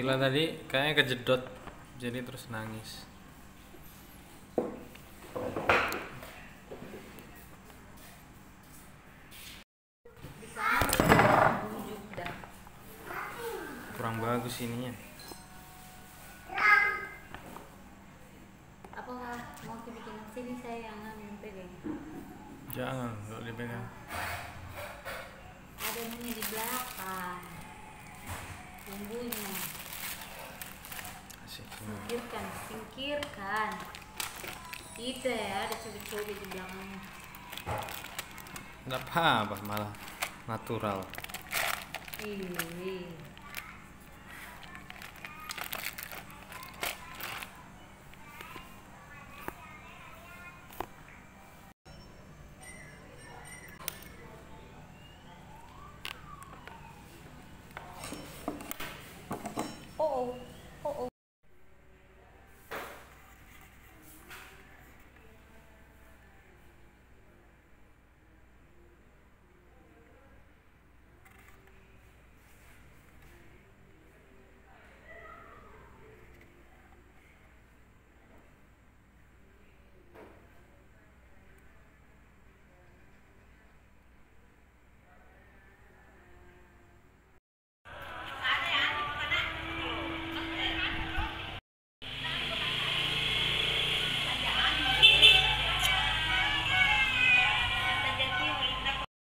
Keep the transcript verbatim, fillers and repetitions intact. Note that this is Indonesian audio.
Ila tadi kayaknya kejedot jadi terus nangis. Kurang bagus ininya. Apa mau dibikin sini sayang pegang? Jangan, kalau dipegang. Ada ini di belakang. Bumbunya. Asik. Singkirkan, singkirkan. Itu ya, ada cubit-cubit di belakangnya. Enggak apa-apa, malah natural. Ih.